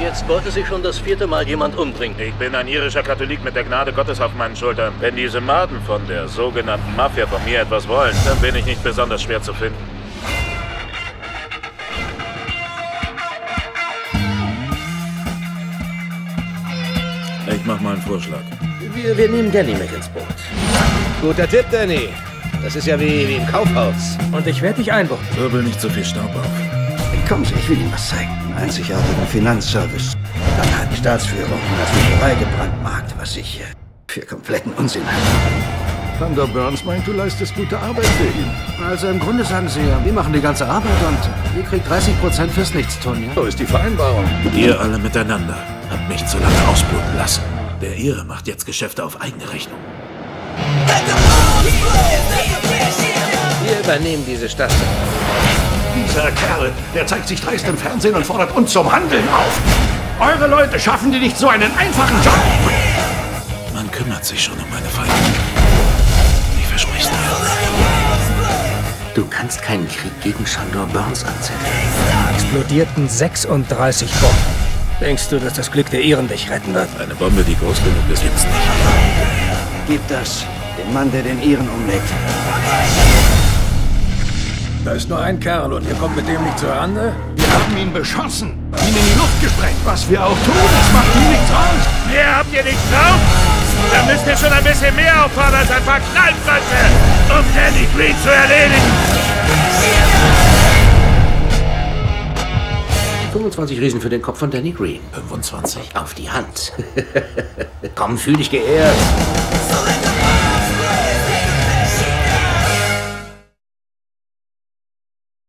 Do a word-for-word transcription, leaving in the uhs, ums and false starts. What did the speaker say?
Jetzt wollte sich schon das vierte Mal jemand umbringen. Ich bin ein irischer Katholik mit der Gnade Gottes auf meinen Schultern. Wenn diese Maden von der sogenannten Mafia von mir etwas wollen, dann bin ich nicht besonders schwer zu finden. Ich mach mal einen Vorschlag. Wir, wir nehmen Danny mit ins Boot. Guter Tipp, Danny. Das ist ja wie, wie im Kaufhaus. Und ich werde dich einbuchten. Wirbel nicht so viel Staub auf. Kommen Sie, ich will Ihnen was zeigen. Einen einzigartigen Finanzservice. Dann hat die Staatsführung und das Bücherei gebrandmarkt, was ich äh, für kompletten Unsinn halte. Thunder Burns meint, du leistest gute Arbeit für ihn. Also im Grunde sagen Sie ja, wir machen die ganze Arbeit und ihr kriegt dreißig Prozent fürs Nichtstun, ja? So ist die Vereinbarung. Ihr alle miteinander habt mich zu lange ausbluten lassen. Der Ihre macht jetzt Geschäfte auf eigene Rechnung. Wir übernehmen diese Stadt. Dieser Kerl, der zeigt sich dreist im Fernsehen und fordert uns zum Handeln auf. Eure Leute schaffen die nicht so einen einfachen Job. Man kümmert sich schon um meine Feinde. Ich verspreche dir. Du kannst keinen Krieg gegen Shandor Burns anzetteln. Explodierten sechsunddreißig Bomben. Denkst du, dass das Glück der Iren dich retten wird? Eine Bombe, die groß genug ist, gibt's nicht. Gib das dem Mann, der den Iren umlegt. Da ist nur ein Kerl und ihr kommt mit dem nicht zur Rande? Wir haben ihn beschossen, ihn in die Luft gesprengt. Was wir auch tun, es macht ihm nichts aus. Mehr habt ihr nicht drauf? Da müsst ihr schon ein bisschen mehr auffahren als ein paar Knallfrösche, um Danny Green zu erledigen. fünfundzwanzig Riesen für den Kopf von Danny Green. fünfundzwanzig? Auf die Hand. Komm, fühl dich geehrt.